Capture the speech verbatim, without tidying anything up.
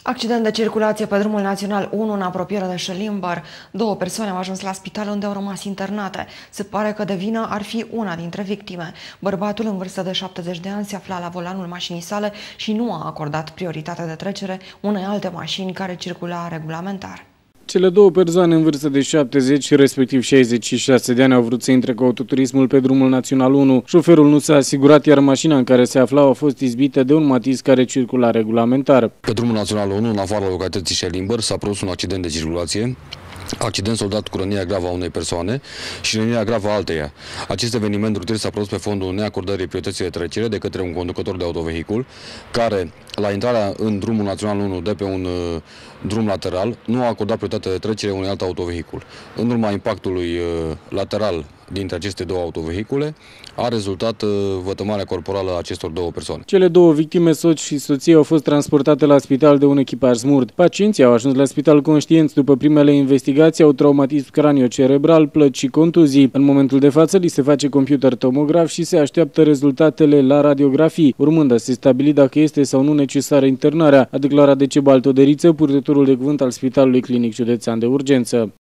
Accident de circulație pe drumul național unu în apropiere de Șelimbar. Două persoane au ajuns la spital unde au rămas internate. Se pare că de vină ar fi una dintre victime. Bărbatul în vârstă de șaptezeci de ani se afla la volanul mașinii sale și nu a acordat prioritate de trecere unei alte mașini care circula regulamentar. Cele două persoane în vârstă de șaptezeci, respectiv șaizeci și șase de ani, au vrut să intre cu autoturismul pe drumul național unu. Șoferul nu s-a asigurat, iar mașina în care se aflau a fost izbită de un Matiz care circula regulamentar. Pe drumul național unu, în afara localității Șelimbar, s-a produs un accident de circulație. Accident soldat cu rănirea gravă a unei persoane și rănirea gravă a alteia. Acest eveniment rutier s-a produs pe fondul neacordării priorității de trecere de către un conducător de autovehicul, care, la intrarea în drumul național unu de pe un uh, drum lateral, nu a acordat prioritate de trecere unui alt autovehicul. În urma impactului uh, lateral dintre aceste două autovehicule, a rezultat uh, vătămarea corporală a acestor două persoane. Cele două victime, soț și soție, au fost transportate la spital de un echipaj smurt. Pacienții au ajuns la spital conștienți. După primele investigații, au traumatism cranio-cerebral, plăci și contuzii. În momentul de față li se face computer tomograf și se așteaptă rezultatele la radiografii, urmând a se stabili dacă este sau nu necesară internarea, a declarat Decebal Toderiță, purtătorul de cuvânt al Spitalului Clinic Județean de Urgență.